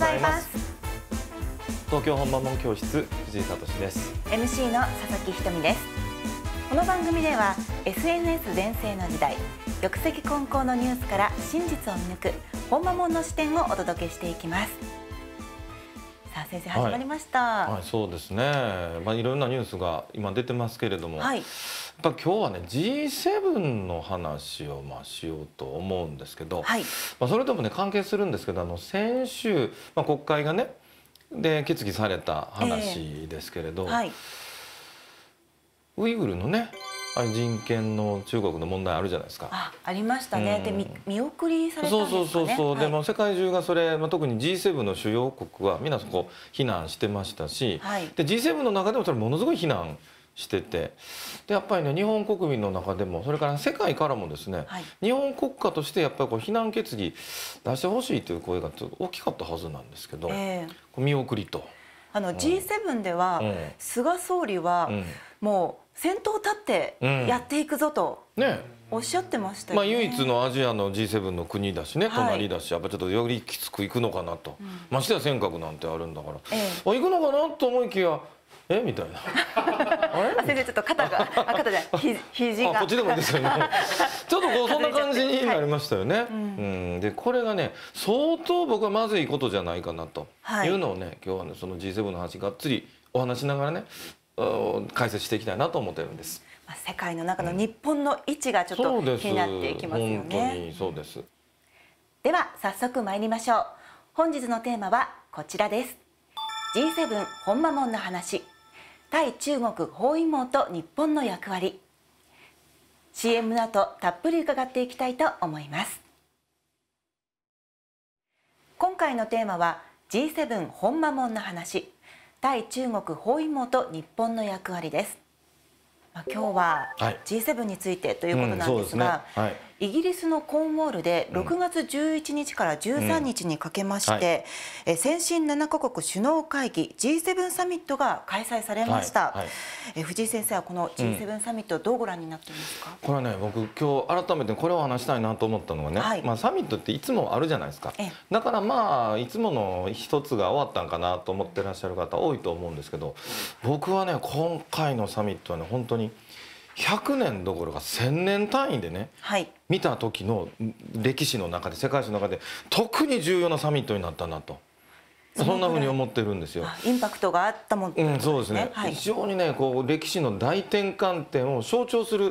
ざいます。 東京本間門教室藤井聡です。 MC の佐々木ひとみです。この番組では SNS 全盛の時代、玉石混交のニュースから真実を見抜く本間門の視点をお届けしていきます。さあ先生、始まりました。 はい、そうですね。いろんなニュースが今出てますけれども、やっぱ今日はね G7 の話をしようと思うんですけど、それともね関係するんですけど、先週、国会がねで決議された話ですけれど、ウイグルのね人権の中国の問題あるじゃないですか。 ありましたね。で見送りされたんですかね。 そうでも世界中がそれ、特に G7 の主要国は皆そこ非難してましたし、で G7 の中でもそれものすごい非難してて、でやっぱりね日本国民の中でもそれから世界からもですね、日本国家としてやっぱり非難決議出してほしいという声がちょっと大きかったはずなんですけど、見送りと。 G7 では菅総理はもう先頭立ってやっていくぞとおっしゃってましたよね。 唯一のアジアの G7 の国だしね、隣だし、やっぱちょっとよりきつくいくのかなと、ましてや尖閣なんてあるんだから、行くのかなと思いきやみたいな。 先生ちょっと肩じゃ肘がこっちでもいいですよね。ちょっとそんな感じになりましたよね。でこれがね相当僕はまずいことじゃないかなというのをね、今日はねその G7 の話がっつりお話しながらね解説していきたいなと思っているんです。 世界の中の日本の位置がちょっと気になっていきますよね。 本当にそうです。 では早速参りましょう。本日のテーマはこちらです。 G7 本間門の話、対中国包囲網と日本の役割。 CM の後たっぷり伺っていきたいと思います。今回のテーマは G7 本間門の話、対中国包囲網と日本の役割です。今日は G7 についてということなんですが、イギリスのコーンウォールで6月11日から13日にかけまして、先進7カ国首脳会議 G7 サミットが開催されました。藤井先生はこの G7 サミットをどうご覧になっていますか？ これはね、僕今日改めてこれを話したいなと思ったのがね、サミットっていつもあるじゃないですか。だからいつもの一つが終わったんかなと思ってらっしゃる方多いと思うんですけど、僕はね今回のサミットはね本当に100年どころか1000年単位でね、見た時の歴史の中で世界史の中で特に重要なサミットになったなと、そんなふうに思ってるんですよ。 インパクトがあったもんね。 そうですね。非常にね歴史の大転換点を象徴する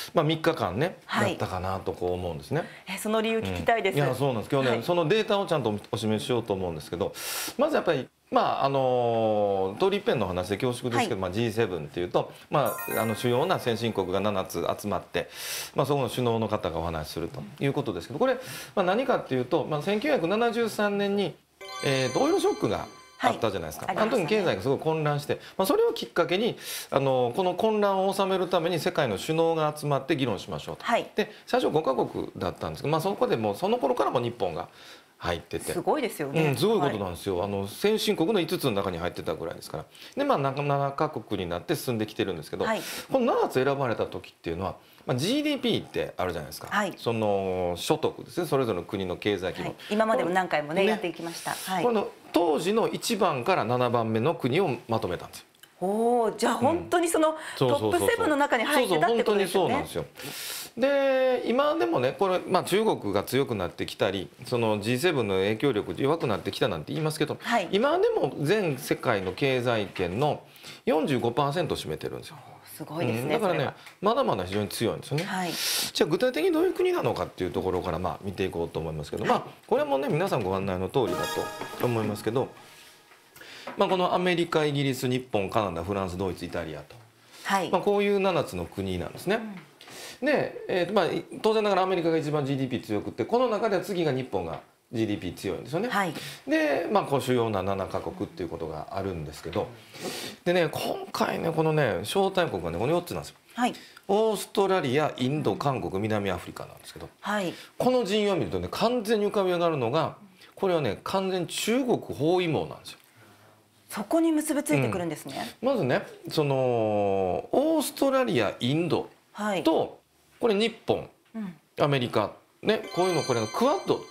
3日間ねだったかなと思うんですね。 その理由聞きたいです。 いやそうなんです。今日ねそのデータをちゃんとお示ししようと思うんですけど、まずやっぱり通り一遍の話で恐縮ですけど、G7 っていうと、主要な先進国が7つ集まって、そこの首脳の方がお話しするということですけど、これ、何かっていうと、1973年に、オイルショックがあったじゃないですか。あの時に経済がすごい混乱して、それをきっかけにこの混乱を収めるために世界の首脳が集まって議論しましょうと。で最初5カ国だったんですけど、そこでもうその頃からも日本が入ってて、 すごいですよね。 すごいことなんですよ。先進国の5つの中に入ってたぐらいですから。で7カ国になって進んできてるんですけど、この7つ選ばれた時っていうのは、GDP ってあるじゃないですか。その所得ですね、それぞれの国の経済規模。 今までも何回もねやっていきました。 この当時の1番から7番目の国をまとめたんですよ。 じゃあ本当にそのトップ7の中に入ってたってことですよね。 そうなんですよ。で今でもねこれ、中国が強くなってきたり、その G7 の影響力弱くなってきたなんて言いますけど、今でも全世界の経済圏の 45% 占めてるんですよ。 すごいですね。 だからねまだまだ非常に強いんですよね。じゃあ具体的にどういう国なのかっていうところから見ていこうと思いますけど、これもね皆さんご案内の通りだと思いますけど、このアメリカ、イギリス、日本、カナダ、フランス、ドイツ、イタリアと、こういう7つの国なんですね。で、当然ながらアメリカが一番 GDP 強くて、この中では次が日本が GDP 強いんですよね。で、主要な7カ国っていうことがあるんですけど、でね今回ねこのね招待国がねこの4つなんですよ。オーストラリア、インド、韓国、南アフリカなんですけど、この陣容を見るとね完全に浮かび上がるのが、これはね完全に中国包囲網なんですよ。 そこに結びついてくるんですね。 まずねそのオーストラリア、インドと、これ日本、アメリカね、こういうのこれがクアッドって言って、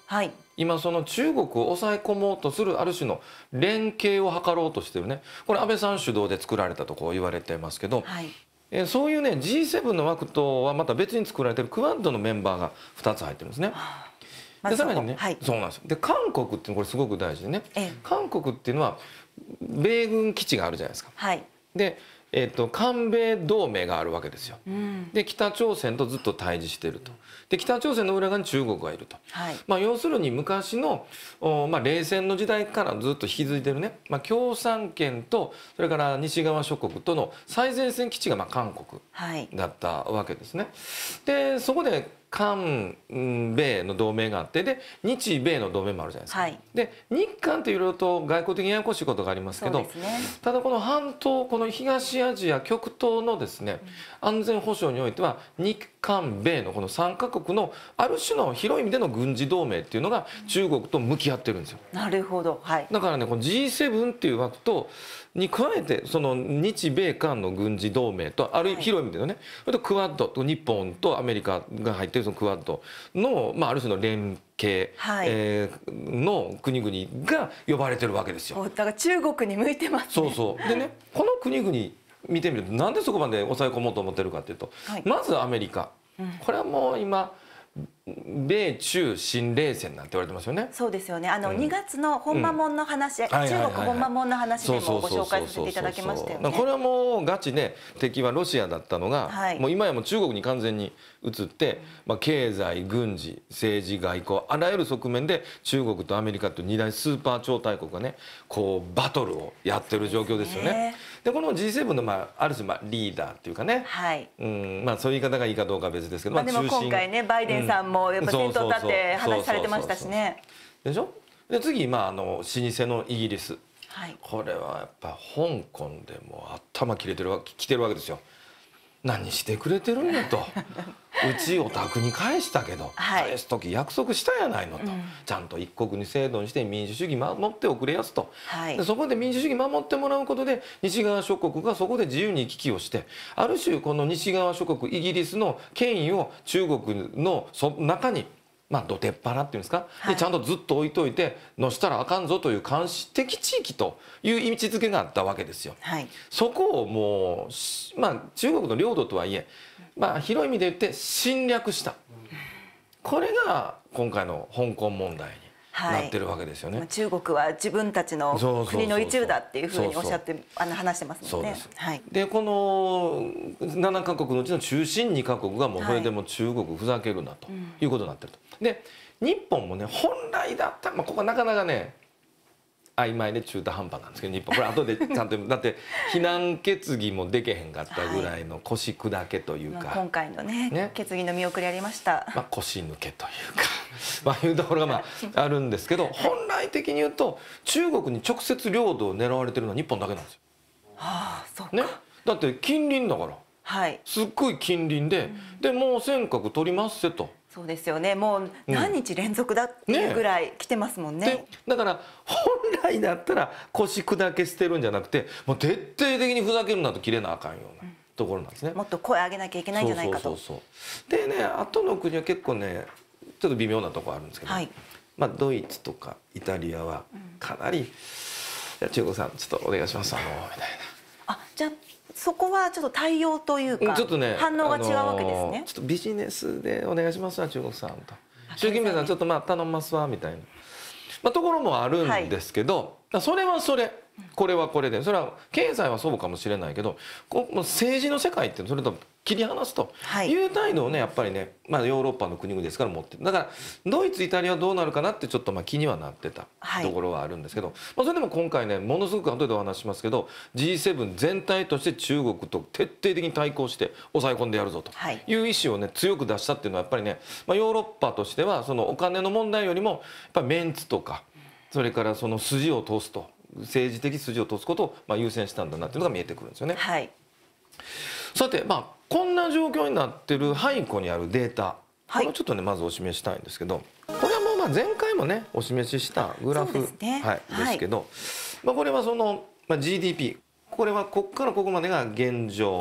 はい、 今その中国を抑え込もうとするある種の連携を図ろうとしてるね、これ安倍さん主導で作られたとこう言われてますけど、 はい、 そういうね G7 の枠とはまた別に作られてるクアッドのメンバーが2つ入ってるんですね。でさらにね、はい、そうなんですよ。で韓国っていうのこれすごく大事でね、韓国っていうのは米軍基地があるじゃないですか。 はい、 で韓米同盟があるわけですよ。で北朝鮮とずっと対峙していると。で北朝鮮の裏側に中国がいると、はい、要するに昔の冷戦の時代からずっと引き継いでるね、共産圏とそれから西側諸国との最前線基地が韓国だったわけですね。でそこで韓米の同盟があって、で日米の同盟もあるじゃないですか。はい、で日韓っていろいろと外交的にややこしいことがありますけど、ただこの半島、この東アジア極東のですね、安全保障においては日韓米のこの3カ国のある種の広い意味での軍事同盟っていうのが中国と向き合ってるんですよ。 なるほど、はい、 だからねこの G7 っていう枠とに加えてその日米韓の軍事同盟とある広い意味でのね、それとクアッドと日本とアメリカが入っているそのクアッドの、ある種の連携、はい、の国々が呼ばれてるわけですよ。 だから中国に向いてますね。 そうそうでね、この国々見てみるとなんでそこまで抑え込もうと思ってるかっていうと、はい、まずアメリカ、これはもう今米中新冷戦なんて言われてますよね。 そうですよね。2月の本間門の話、中国本間門の話でもご紹介させていただきましたよね。 これはもうガチで敵はロシアだったのが、はい、もう今やもう中国に完全に移って、経済、軍事、政治、外交あらゆる側面で中国とアメリカという2大スーパー超大国がねこうバトルをやってる状況ですよね。でこの G7 のある種リーダーっていうかね、はい、そういう言い方がいいかどうかは別ですけど、 でも今回ねバイデンさんもやっぱ先頭立って話されてましたしね。 でしょ。で次老舗のイギリス、はい、これはやっぱ香港でも頭きてるわけですよ。何してくれてるんだとうちお宅に返したけど、はい、返す時約束したやないのと、ちゃんと一国に制度にして民主主義守っておくれやすと、はい、でそこで民主主義守ってもらうことで西側諸国がそこで自由に行き来をして、ある種この西側諸国イギリスの権威を中国の中にどてっぱらっていうんですか、はい、でちゃんとずっと置いといてのしたらあかんぞという監視的地域という位置づけがあったわけですよ。はい、そこをもう、中国の領土とはいえ、広い意味で言って侵略した、これが今回の香港問題になってるわけですよね。 中国は自分たちの国の一部だっていうふうにおっしゃって話してますもんね。 でこの7カ国のうちの中心2カ国がもうこれでも中国ふざけるなということになってると。で日本もね本来だったら、ここはなかなかね曖昧で中途半端なんですけど、日本これ後でちゃんとだって非難決議もできへんかったぐらいの腰砕けというか、 今回のね決議の見送りありました。 腰抜けというかいうところがあるんですけど、本来的に言うと中国に直接領土を狙われてるのは日本だけなんですよ。 はあ、そうか。 ね、だって近隣だから、はい、すっごい近隣で、でもう尖閣取りますせと。 そうですよね。もう何日連続だっていうぐらい来てますもんね。 だから本来だったら腰砕け捨てるんじゃなくて、もう徹底的にふざけるなと切れなあかんようなところなんですね。 もっと声上げなきゃいけないんじゃないかと。 でね、後の国は結構ねちょっと微妙なところあるんですけど、はい、ドイツとかイタリアはかなり、中国さんちょっとお願いしますみたいな。 じゃあそこはちょっと対応というか、ちょっとね、反応が違うわけですね。 ちょっとビジネスでお願いしますわ中国さんと、習近平さんちょっと頼みますわみたいな、ところもあるんですけど、それはそれ、これはこれで、それは経済はそうかもしれないけど、政治の世界ってそれと切り離すという態度をねやっぱりね、ヨーロッパの国々ですから持ってる。だからドイツイタリアはどうなるかなってちょっと気にはなってたところはあるんですけど、それでも今回ねものすごく後でお話しますけど G7 全体として中国と徹底的に対抗して抑え込んでやるぞという意思をね強く出したっていうのはやっぱりね、ヨーロッパとしてはそのお金の問題よりもやっぱりメンツとか、それからその筋を通すと、政治的筋を通すことを優先したんだなっていうのが見えてくるんですよね。はい、さてこんな状況になってる背後にあるデータ、これをちょっとねまずお示ししたいんですけど、これはもう前回もねお示ししたグラフですけど、これはその GDP、 これはここからここまでが現状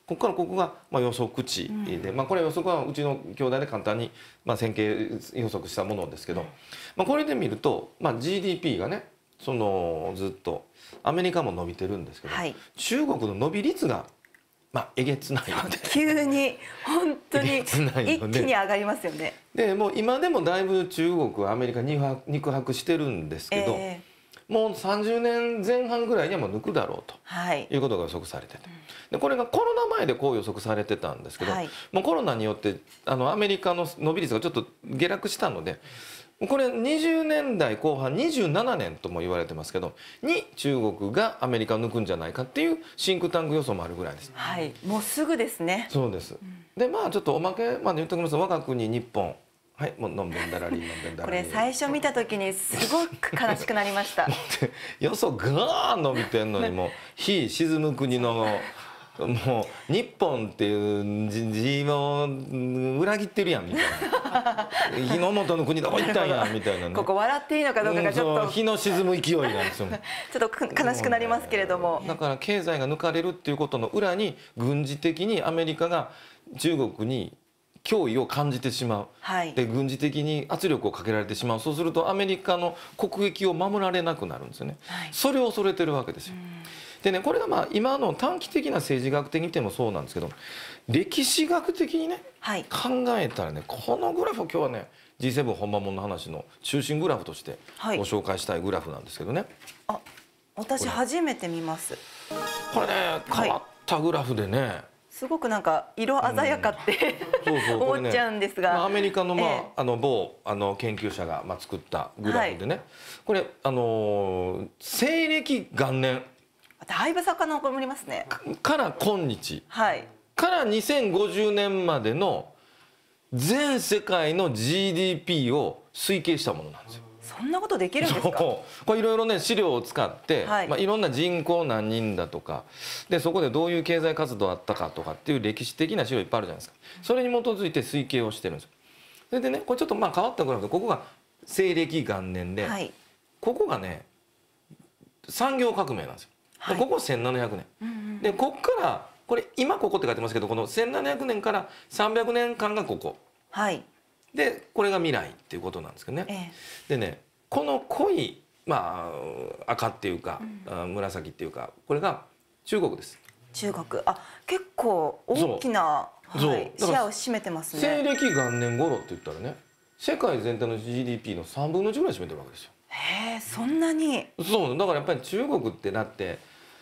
ここからここが予測値で、これ予測はうちの兄弟で簡単に線形予測したものですけど、これで見ると、GDP がねそのずっとアメリカも伸びてるんですけど、はい、中国の伸び率がえげつないので急に本当に一気に上がりますよね。 でもう今でもだいぶ中国はアメリカに肉薄してるんですけど、もう30年前半ぐらいにはもう抜くだろうと、はい、いうことが予測されてて、でこれがコロナ前でこう予測されてたんですけど、はい、もうコロナによってアメリカの伸び率がちょっと下落したので、これ20年代後半27年とも言われてますけどに中国がアメリカを抜くんじゃないかっていうシンクタンク予想もあるぐらいです。 はい、もうすぐですね。 そうです。でちょっとおまけまで言っておきますと、我が国日本、はい、もうのんべんだらりのんべんだらり。 これ最初見た時にすごく悲しくなりました。 予想ガーン伸びてんのにもう日沈む国のもう日本っていう字も裏切ってるやんみたいな日の本の国どこ行ったんやみたいなね。 ここ笑っていいのかどうかがちょっと、 日の沈む勢いなんですよね。 ちょっと悲しくなりますけれども、 だから経済が抜かれるっていうことの裏に軍事的にアメリカが中国に脅威を感じてしまう、はい、で軍事的に圧力をかけられてしまう。そうするとアメリカの国益を守られなくなるんですよね、はい、それを恐れてるわけですよ。でね、これが今の短期的な政治学的に見てもそうなんですけど、歴史学的にね、はい、考えたらね、このグラフを今日はね G7 本間もんの話の中心グラフとしてご紹介したいグラフなんですけどね、 はい、私初めて見ます。 これね変わったグラフでね、はい、 すごくなんか色鮮やかって思っちゃうんですが、 アメリカの某研究者が作ったグラフでね、はい、これ西暦元年だいぶ遡りますね。 から今日、 はい、 から2050年までの全世界の GDP を推計したものなんですよ。 そんなことできるんですか。 これいろいろね資料を使って、はい、いろんな人口何人だとかで、そこでどういう経済活動あったかとかっていう歴史的な資料いっぱいあるじゃないですか。それに基づいて推計をしてるんですよ。それでね、これちょっと変わったグラフで、ここが西暦元年で、はい、ここがね産業革命なんですよ。でここ1700年、でここからこれ今ここって書いてますけど、この1700年から300年間がここ、はい、でこれが未来っていうことなんですけどね、でねこの濃い赤っていうか、紫っていうか、これが中国です。 中国、結構大きな、シェアを占めてますね。 西暦元年頃って言ったらね、世界全体の GDP の3分の1ぐらい占めてるわけですよ。 へえ、そんなに。 そうだからやっぱり中国ってだって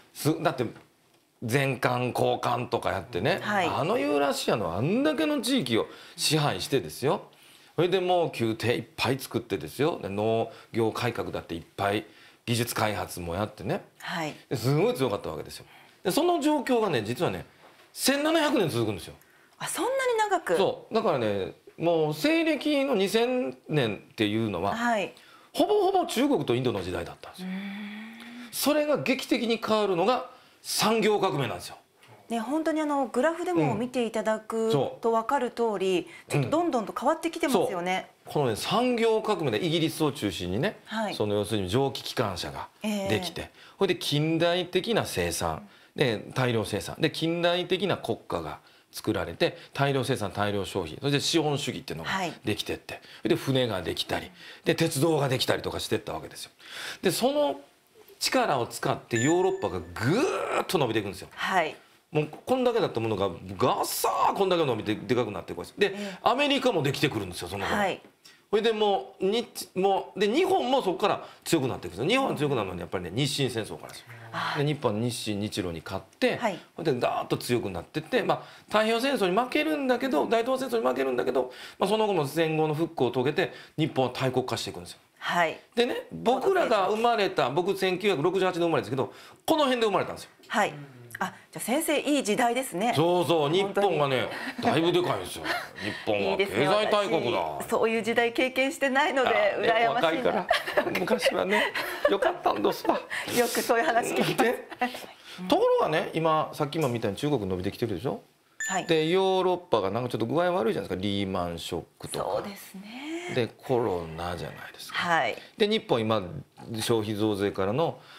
全漢交漢とかやってね、はい、ユーラシアのあんだけの地域を支配してですよ。それでもう宮廷いっぱい作ってですよ。で農業改革だっていっぱい技術開発もやってね、はい、すごい強かったわけですよ。でその状況がね実はね1700年続くんですよ。 そんなに長く。 そうだからね、もう西暦の2000年っていうのは、はい、ほぼほぼ中国とインドの時代だったんですよ。それが劇的に変わるのが産業革命なんですよ。 ね、本当にグラフでも見ていただくと分かる通り、ちょっとどんどんと変わってきてますよね。 このね産業革命でイギリスを中心にね、はい、その要するに蒸気機関車ができて、それで近代的な生産で大量生産で近代的な国家が作られて、大量生産大量消費、それで資本主義っていうのができてって、はい、で船ができたりで鉄道ができたりとかしていったわけですよ。でその力を使ってヨーロッパがぐーっと伸びていくんですよ。はい、もうこんだけだったものがガッサーこんだけ伸びてでかくなっていくんです。でアメリカもできてくるんですよ、その後。はい、それでもう日本もそこから強くなっていくんですよ。日本が強くなるのにやっぱりね日清戦争からですよ。で日本は日清日露に勝って、はい、でガーッと強くなっていって、太平洋戦争に負けるんだけど、大東亜戦争に負けるんだけど、その後も戦後の復興を遂げて日本は大国化していくんですよ。はい、でね、僕らが生まれた、僕1968年生まれですけど、この辺で生まれたんですよ。 はい、じゃあ先生いい時代ですね。 そうそう、日本がねだいぶでかいんですよ。日本は経済大国だ。 そういう時代経験してないので羨ましいな。 若いから昔はねよかったんですわ。よくそういう話聞きます。 ところがね、今さっきもみたいに中国伸びてきてるでしょ。はい、でヨーロッパがなんかちょっと具合悪いじゃないですか。リーマンショックとか。 そうですね。 でコロナじゃないですか。 はい、 で日本今消費増税からの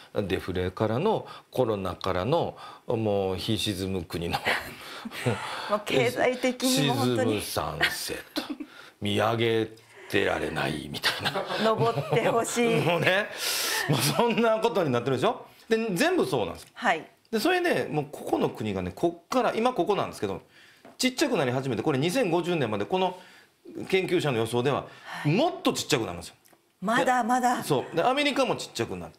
デフレからのコロナからのもう日沈む国のもう経済的にも本当に沈む三世と見上げてられないみたいな登ってほしいもうね、もうそんなことになってるでしょ。で全部そうなんです。 はい。 でそれでもうここの国がね、こっから今ここなんですけどちっちゃくなり始めて、これ2050年までこの研究者の予想ではもっとちっちゃくなるんですよ。 まだまだ。 そうでアメリカもちっちゃくなって、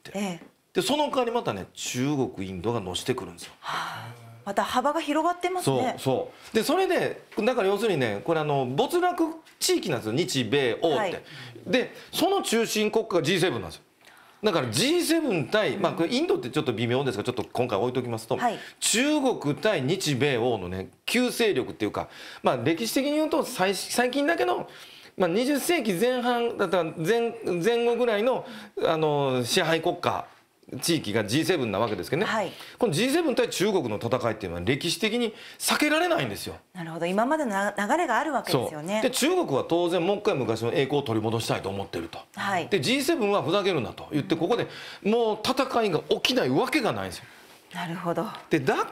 でその代わりまたね中国インドがのしてくるんですよ。 また幅が広がってますね。 そうでそれでだから要するにね、これ没落地域なんですよ、日米欧って、はい、でその中心国家が G7 なんですよ。だから G7 対、まあこれインドってちょっと微妙ですがちょっと今回置いときますと、はい、中国対日米欧のね旧勢力っていうか、まあ歴史的に言うと最近だけの、まあ、20世紀前半だったら前後ぐらいの、支配国家地域が G7 なわけですけどね、はい、この G7 対中国の戦いっていうのは歴史的に避けられないんですよ。 なるほど、今までの流れがあるわけですよね。 で中国は当然もう一回昔の栄光を取り戻したいと思ってると、はい、で G7 はふざけるなと言ってここでもう戦いが起きないわけがないんですよ。 なるほど。 でだから、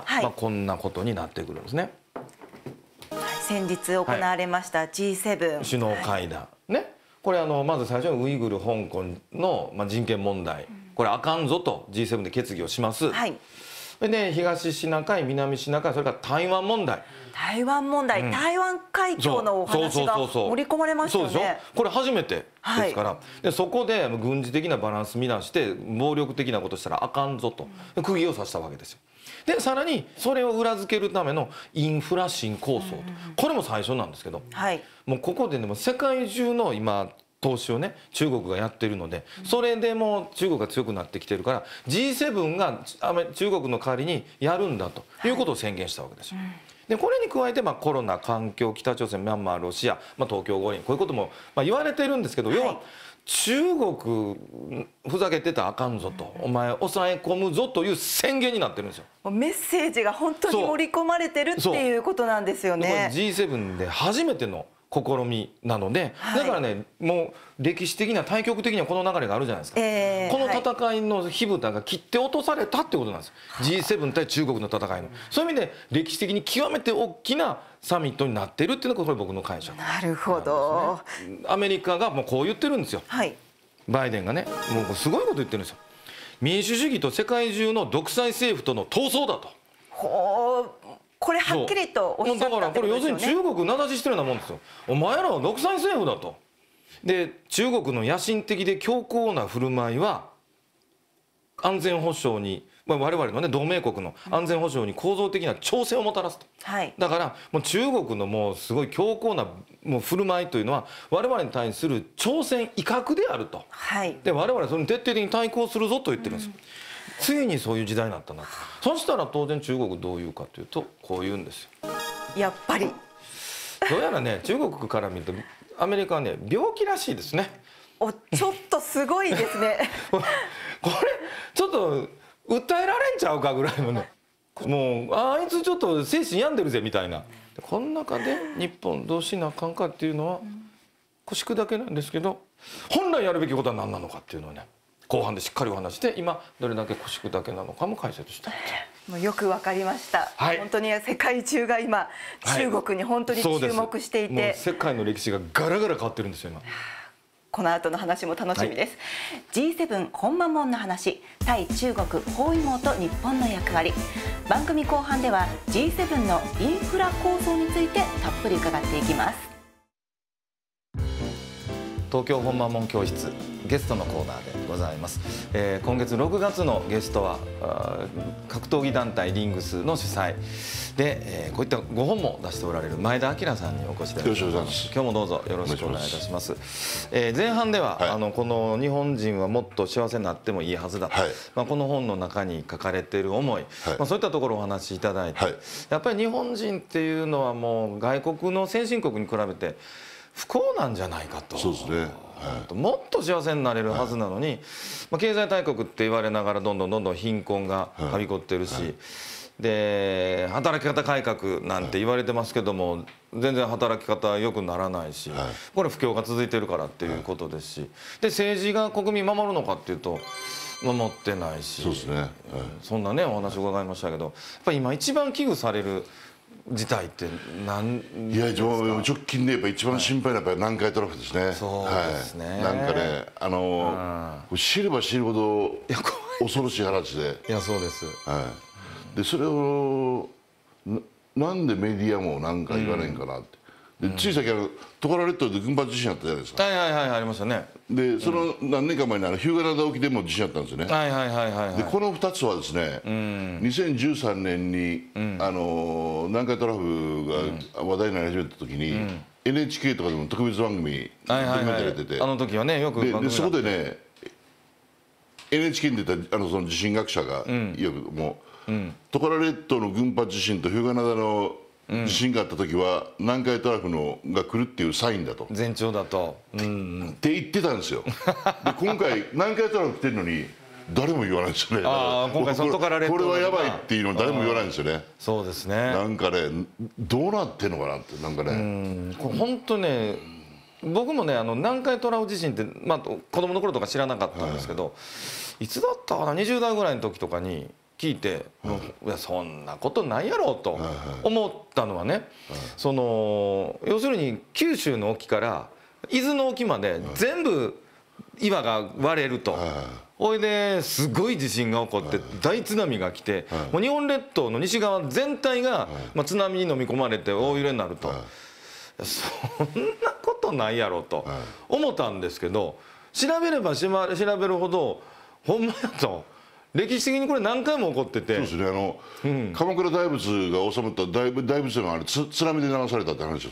はい、まあ、こんなことになってくるんですね。 先日行われました G7、 はい、首脳会談、ね、これまず最初にウイグル香港の、まあ、人権問題、これあかんぞと G7 で決議をします。はい、で東シナ海、南シナ海、それから台湾問題。 台湾問題、台湾海峡のお話が盛り込まれましたよね。 そうでしょ。これ初めてですから、はい、でそこで軍事的なバランス乱して暴力的なことしたらあかんぞと釘を刺したわけですよ。でさらにそれを裏付けるためのインフラ新構想と、これも最初なんですけど、はい、もうここでね、も世界中の今投資をね中国がやってるので、それでもう中国が強くなってきてるから G7 が中国の代わりにやるんだということを宣言したわけですよ。でこれに加えて、まあ、コロナ、環境、北朝鮮、ミャンマー、ロシア、まあ、東京五輪、こういうことも、まあ、言われてるんですけど、要は中国ふざけてたらあかんぞと、お前抑え込むぞという宣言になってるんですよ。 メッセージが本当に盛り込まれてるっていうことなんですよね。 G7 で初めての試みなので、だからね、もう歴史的な対極的にはこの流れがあるじゃないですか。この戦いの火蓋が切って落とされたってことなんです。G7 対中国の戦いの、そういう意味で歴史的に極めて大きなサミットになっているっていうのがこれ僕の解釈なんですね。 なるほど。 アメリカがもうこう言ってるんですよ。はい、バイデンがね、もうすごいこと言ってるんですよ。民主主義と世界中の独裁政府との闘争だと。 ほう、これはっきりとおっしゃったってことですよね。 だからこれ要するに中国名指ししてるようなもんですよ。お前らは独裁政府だと。で中国の野心的で強硬な振る舞いは安全保障に、我々のね同盟国の安全保障に構造的な挑戦をもたらすと、はい、だからもう中国のもうすごい強硬なもう振る舞いというのは我々に対する挑戦威嚇であると、はい、で我々はそれに徹底的に対抗するぞと言ってるんですよ。ついにそういう時代になったなと。そしたら当然中国どう言うかというとこう言うんですよ。 やっぱりどうやらね中国から見るとアメリカはね病気らしいですね。 ちょっとすごいですねこれちょっと訴えられんちゃうかぐらいのね、もうあいつちょっと精神病んでるぜみたいな。この中で日本どうしなあかんかっていうのは腰砕けなんですけど、本来やるべきことは何なのかっていうのをね後半でしっかりお話して今どれだけ腰砕けなのかも解説したいと。 もうよくわかりました、はい、本当に世界中が今、中国に本当に注目していて、もう世界の歴史がガラガラ変わってるんですよ今。 この後の話も楽しみです、G7 本間門の話、対中国包囲網と日本の役割。番組後半では G7 のインフラ構想についてたっぷり伺っていきます。 東京本間門教室ゲストのコーナーでございます。今月6月のゲストは格闘技団体リングスの主催で、こういったご本も出しておられる前田明さんにお越しいただきます。今日もどうぞよろしくお願いいたします。前半では、はい、この日本人はもっと幸せになってもいいはずだと、はい、この本の中に書かれている思い、はい、そういったところをお話しいただいて、はい、やっぱり日本人っていうのはもう外国の先進国に比べて不幸なんじゃないかと。 そうですね、はい、 もっと幸せになれるはずなのに、経済大国って言われながらどんどん貧困がはびこってるし、で働き方改革なんて言われてますけども全然働き方良くならないし、これ不況が続いてるからっていうことですし、で政治が国民守るのかっていうと持ってないし、 そうですね、 そんなねお話を伺いましたけど、やっぱり今一番危惧される事態って何ですか？ いや、直近でやっぱ一番心配なのは南海トラフですね。 そうですね。 なんかね、知れば知るほど恐ろしい話で。 いや、そうです。 で、それをなんでメディアもなんか言わないんかなって。で、つい先トカラ列島で群発地震あったじゃないですか。 はいはいはい、ありましたね。 で、その何年か前に日向灘沖でも地震あったんですよね。 はいはいはいはい。 で、この2つはですね、2013年に南海トラフが話題になり始めた時に NHK とかでも特別番組ドキュメンタリーやってて、 あの時はねよくでそこでね NHK に出たその地震学者がよくもうトカラ列島の群発地震と日向灘の地震があった時は南海トラフが来るっていうサインだと、 前兆だと、 って言ってたんですよ。で、今回南海トラフ来てるのに誰も言わないですよね。 今回トカラ列島これはやばいっていうの誰も言わないんですよね。 そうですね。 なんかね、どうなってんのかなって、なんかね、 これ本当ね、僕もね南海トラフ地震って、まあ、子供の頃とか知らなかったんですけど、いつだったかな、20代ぐらいの時とかに聞いて、いやそんなことないやろうと思ったのはね、要するに九州の沖から伊豆の沖まで全部岩が割れると。おいですごい地震が起こって大津波が来て、もう日本列島の西側全体が津波に飲み込まれて大揺れになると。そんなことないやろと思ったんですけど、調べれば調べるほどほんまやと。歴史的にこれ何回も起こってて、 そうですね、鎌倉大仏が収まった大仏が津波で流されたって話です。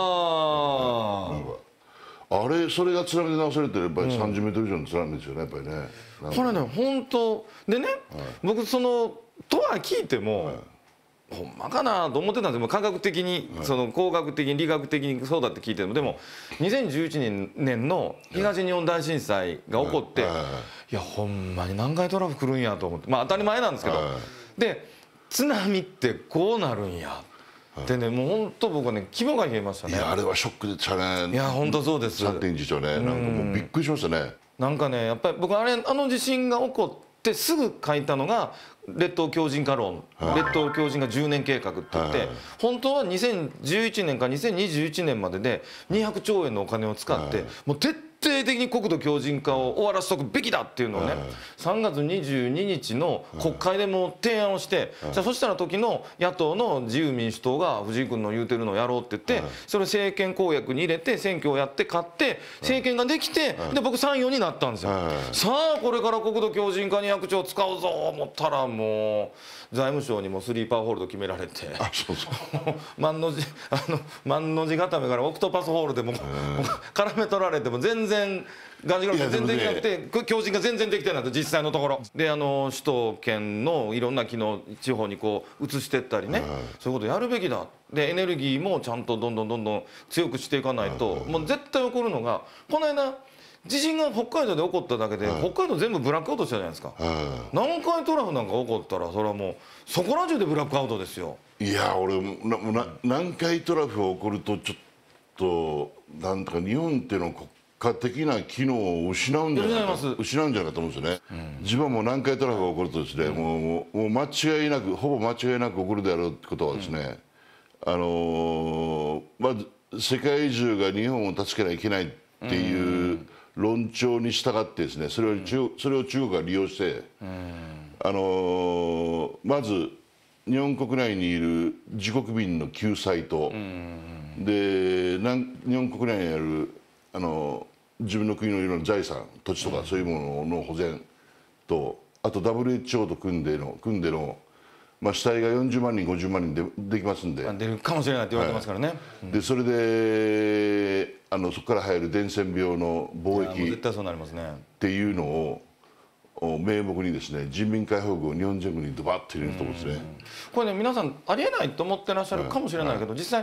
あれ、それが津波で流されてやっぱり30メートル以上の津波ですよね、やっぱりね。 これね、本当でね、僕とは聞いても、ほんまかなと思ってたんですよ。科学的に、工学的に理学的にそうだって聞いても、でも2011年の東日本大震災が起こって、いやほんまに南海トラフ来るんやと思って、まあ当たり前なんですけど、で津波ってこうなるんやってね、もう本当僕はね肝が冷えましたね。 いや、あれはショックでしたね。 いや本当そうです。 3.11はね、なんかもうびっくりしましたね。 なんかね、やっぱり僕あの地震が起こってすぐ書いたのが列島強靭化論、列島強靭化10年計画って言って、本当は2011年から2021年までで200兆円のお金を使ってもう徹底的に国土強靭化を終わらせておくべきだっていうのをね、3月22日の国会でも提案をして、そしたら時の野党の自由民主党が藤井君の言うてるのをやろうって言って、それを政権公約に入れて選挙をやって勝って政権ができて、で僕参与になったんですよ。さあこれから国土強靭化200兆使うぞ思ったら、もう財務省にもスリーパーホールド決められて、万の字固めからオクトパスホールでも絡め取られても全然がんじがらめ全然できなくて、強靭が全然できてないと、実際のところで首都圏のいろんな機能地方にこう移していったりね、そういうことやるべきだ。でエネルギーもちゃんとどんどん強くしていかないと、もう絶対起こるのが、この間地震が北海道で起こっただけで北海道全部ブラックアウトしたじゃないですか。南海トラフなんか起こったらそれはもうそこら中でブラックアウトですよ。 いや、俺南海トラフが起こるとちょっとなんとか日本っていうのは国家的な機能を失うんじゃないかと思うんですよね。自分はもう南海トラフが起こるとですね、もう間違いなく、ほぼ間違いなく起こるであろうってことはですね、まず世界中が日本を助けないといけないっていう論調に従ってですね、それを中国が利用して、まず日本国内にいる自国民の救済と、で日本国内にある自分の国のいろんな財産、土地とかそういうものの保全と、あと WHO と組んでの、まあ、死体が40万人50万人できますんで、 出るかもしれないって言われてますからね。 でそれでそこから入る伝染病の貿易っていうのを名目にですね、人民解放軍を日本全国にドバッと入れるところですね。 これね、皆さんありえないと思ってらっしゃるかもしれないけど、実際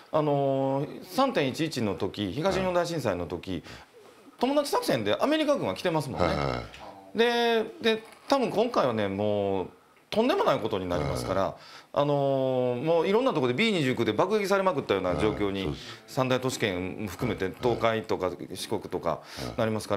3.11 の時、東日本大震災の時、友達作戦でアメリカ軍が来てますもんね。で多分今回はね、もうとんでもないことになりますから、もういろんなところで B29 で爆撃されまくったような状況に三大都市圏含めて東海とか四国とかなりますから、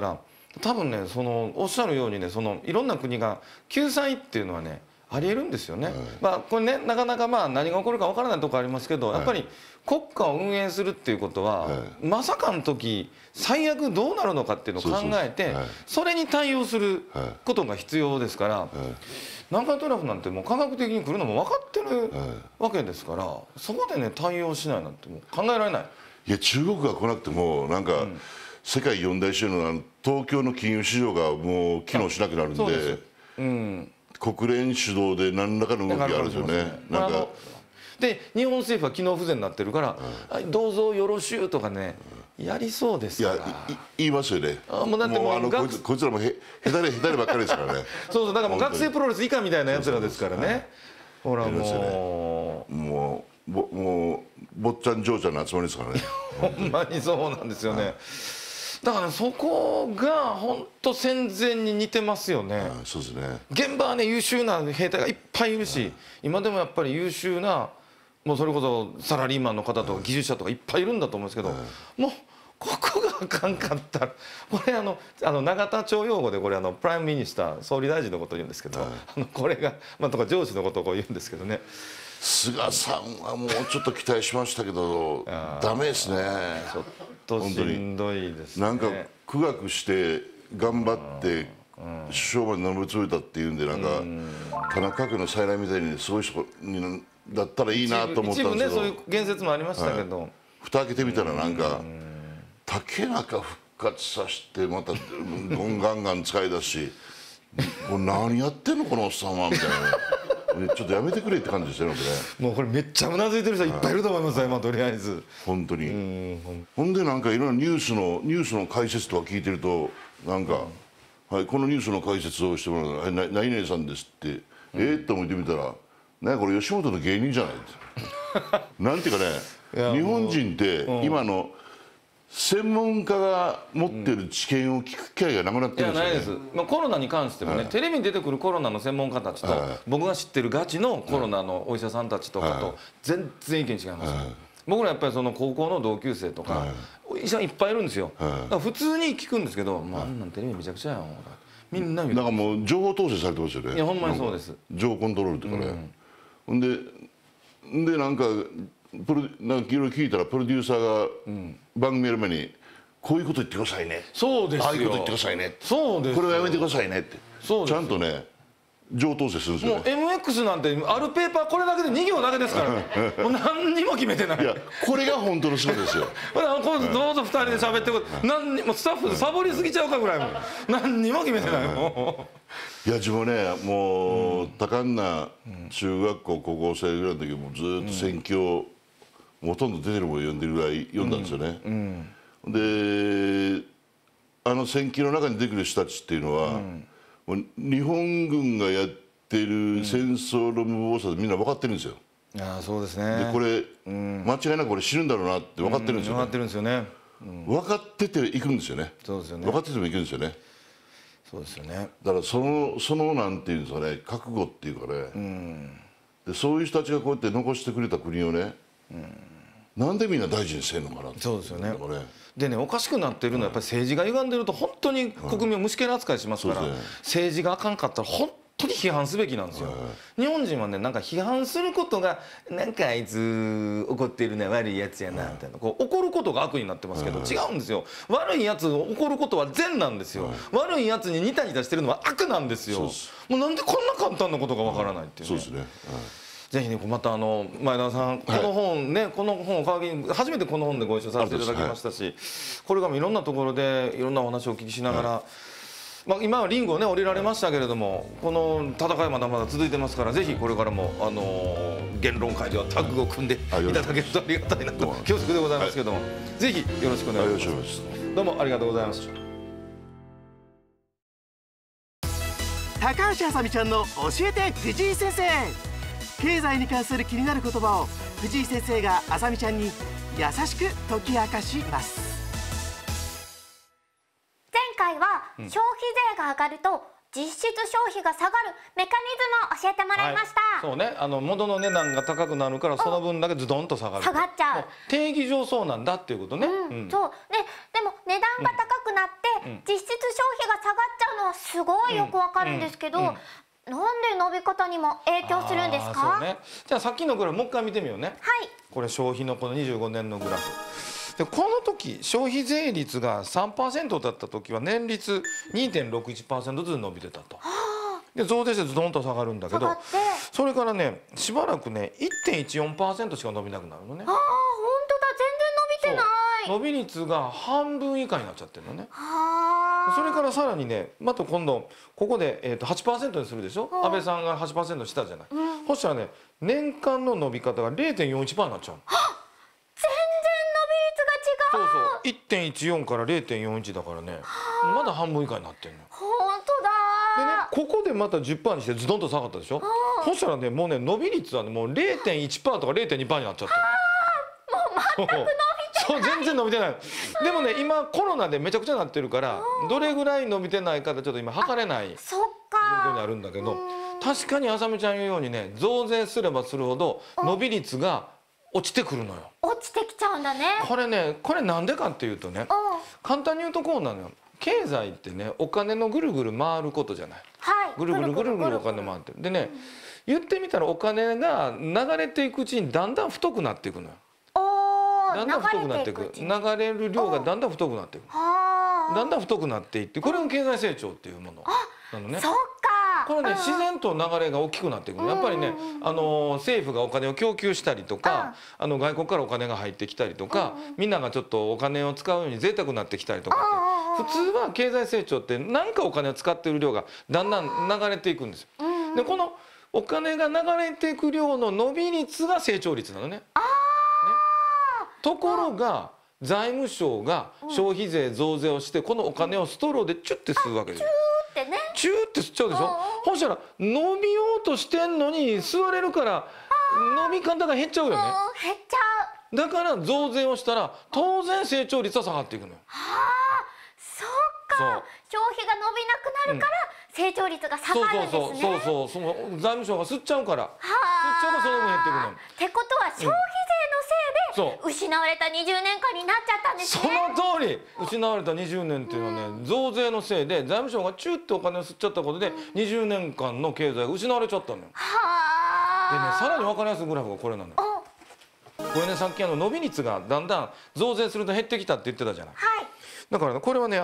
多分ねおっしゃるようにねいろんな国が救済っていうのはねありえるんですよね。これねなかなか何が起こるかわからないところありますけど、やっぱり国家を運営するっていうことは、まさかの時最悪どうなるのかっていうのを考えてそれに対応することが必要ですから、南海トラフなんてもう科学的に来るのも分かってるわけですから、そこでね対応しないなんてもう考えられない。 いや中国が来なくてもなんか、世界四大市場の東京の金融市場がもう機能しなくなるんで、国連主導で何らかの動きがあるんですよね。なんかで日本政府は機能不全になってるから「どうぞよろしゅう」とかねやりそうですから。 言いますよね。 もうだってこいつらも下手ればっかりですからね。 そうだからもう学生プロレス以下みたいなやつらですからね。ほらもう坊ちゃん嬢ちゃんの集まりですからね。 ほんまにそうなんですよね。だからそこが本当戦前に似てますよね。 そうですね。 現場はね優秀な兵隊がいっぱいいるし、今でもやっぱり優秀なもうそれこそサラリーマンの方とか技術者とかいっぱいいるんだと思うんですけど、もうここがあかんかったらこれ永田町用語でこれプライムミニスター総理大臣のことを言うんですけど、これがとか上司のことをこう言うんですけどね。 菅さんはもうちょっと期待しましたけどダメですね。 ちょっとしんどいですね。 なんか苦学して頑張って首相まで上り詰めたっていうんで、なんか田中家の再来みたいにすごい人にだったらいいなと思ったんですけど、 一部ねそういう言説もありましたけど、 蓋開けてみたらなんか竹中復活させてまたガンガン使い出し、これ何やってんのこのおっさんはみたいな。ちょっとやめてくれって感じですよね。 もうこれめっちゃうなずいてる人いっぱいいると思いますよ今とりあえず。 本当に。ほんでなんかいろんなニュースの解説とか聞いてるとなんか、はいこのニュースの解説をしてもらうのは何々さんですってと思ってみたら、なんかこれ吉本の芸人じゃないなんていうかね、日本人って今の専門家が持ってる知見を聞く機会がなくなってるんですよね。 いやないです。コロナに関してもね、テレビに出てくるコロナの専門家たちと僕が知ってるガチのコロナのお医者さんたちとかと全然意見違いますよ。僕らやっぱり高校の同級生とか医者いっぱいいるんですよ。だから普通に聞くんですけど、あんなんテレビめちゃくちゃやんみんな言う。 なんかもう情報統制されてますよね。 いやほんまにそうです。 情報コントロールというかね。ほんでなんかいろいろ聞いたらプロデューサーが番組やる前にこういうこと言ってくださいね、 そうですよ、 ああいうこと言ってくださいね、 そうです、 これはやめてくださいねってちゃんとね情統制するんですよね。 もう MX なんてあるペーパーこれだけで2行だけですからもう何にも決めてない。 いやこれが本当の仕事ですよどうぞ2人で喋って何にもスタッフでサボりすぎちゃうかぐらいも何にも決めてないもう。いや自分ねもう多感な中学校高校生ぐらいの時もずっと選挙をほとんど出てるものを読んでるぐらい読んだんですよね。で戦記の中に出てくる人たちっていうのは、日本軍がやってる戦争の無謀さでみんな分かってるんですよ。 ああそうですね。 でこれ、間違いなくこれ死ぬんだろうなって分かってるんですよね。 分かってるんですよね。 分かってていくんですよね。 そうですよね。 分かっててもいくんですよね。 そうですよね。 だからそのなんていうんですかね、覚悟っていうかね、でそういう人たちがこうやって残してくれた国をね、なんでみんな大事にせんのかなって。 そうですよね。でね、おかしくなっているのはやっぱり政治が歪んでると本当に国民を虫けら扱いしますから、政治があかんかったら本当に批判すべきなんですよ。日本人はねなんか批判することがなんかあいつ怒っているのは悪いやつやなみたいな、こう怒ることが悪になってますけど違うんですよ。悪いやつを怒ることは善なんですよ。悪いやつにニタニタしてるのは悪なんですよ。もうなんでこんな簡単なことがわからないっていうね。 そうですね。 ぜひねまた前田さんこの本ね、この本を皮切りに初めてこの本でご一緒させていただきましたし、これからもいろんなところでいろんなお話をお聞きしながら、今はリングをね降りられましたけれども、この戦いまだまだ続いてますから、ぜひこれからも言論会ではタッグを組んでいただけるとありがたいなと恐縮でございますけども、ぜひよろしくお願いします。どうもありがとうございました。 高橋あさみちゃんの教えて藤井先生。経済に関する気になる言葉を藤井先生があさみちゃんに優しく解き明かします。 前回は消費税が上がると実質消費が下がるメカニズムを教えてもらいました。 そうね、物の値段が高くなるからその分だけズドンと下がる。 下がっちゃう。 定義上そうなんだっていうことね。 そうでも値段が高くなって実質消費が下がっちゃうのはすごいよくわかるんですけど、なんで伸び方にも影響するんですか？ そうね、じゃあさっきのグラフもう一回見てみようね。 はい。 これ消費のこの25年のグラフで、この時消費税率が 3% だった時は年率 2.61% ずつ伸びてたと。で増税してズドンと下がるんだけど、それからねしばらくね 1.14% しか伸びなくなるのね。 ああ、本当だ、全然伸びてない。 伸び率が半分以下になっちゃってるのね。それからさらにね、また今度ここで、8% にするでしょ。安倍さんが 8% したじゃない。そしたらね年間の伸び方が 0.41% になっちゃう。 全然伸び率が違う。 そうそう、1.14 から 0.41 だからね、まだ半分以下になってるの。 本当だ。 でね、ここでまた 10% にしてズドンと下がったでしょ。そしたらねもうね伸び率はねもう 0.1% とか 0.2% になっちゃってる。 もう全く伸びてない。 そう全然伸びてない。でもね今コロナでめちゃくちゃなってるからどれぐらい伸びてないかでちょっと今測れないそっ状況にか。 あるんだけど、確かにあさみちゃん言うようにね増税すればするほど伸び率が落ちてくるのよ。 落ちてきちゃうんだね。 これなんでかっていうとね、簡単に言うとこうなのよ。経済ってねお金のぐるぐる回ることじゃない。 はい。 ぐるぐるぐるぐるお金回ってる。でね、言ってみたらお金が流れていくうちにだんだん太くなっていくのよ。だんだん太くなっていく。流れる量がだんだん太くなっていく。だんだん太くなっていって、これが経済成長っていうものなのね。 そっか。 これね自然と流れが大きくなっていくの。やっぱりね政府がお金を供給したりとか外国からお金が入ってきたりとか、みんながちょっとお金を使うように贅沢になってきたりとかって、普通は経済成長って何かお金を使っている量がだんだん流れていくんですよ。でこのお金が流れていく量の伸び率が成長率なのね。ところが財務省が消費税増税をしてこのお金をストローでチュッて吸うわけですよ。チューって吸っちゃうでしょ。そしたら伸びようとしてんのに吸われるから伸び方が減っちゃうよね。 減っちゃう。 だから増税をしたら当然成長率は下がっていくのよ。 そっか。消費が伸びなくなるから成長率が下がるんですね。 そうその財務省が吸っちゃうから吸っちゃうからその分減っていくの。 ってことは消費税のせいで失われた20年間になっちゃったんですね。 その通り。失われた20年っていうのはね増税のせいで財務省がチューってお金を吸っちゃったことで20年間の経済が失われちゃったのよ。でねさらに分かりやすいグラフがこれなのよ。これねさっき伸び率がだんだん増税すると減ってきたって言ってたじゃない。だからこれはね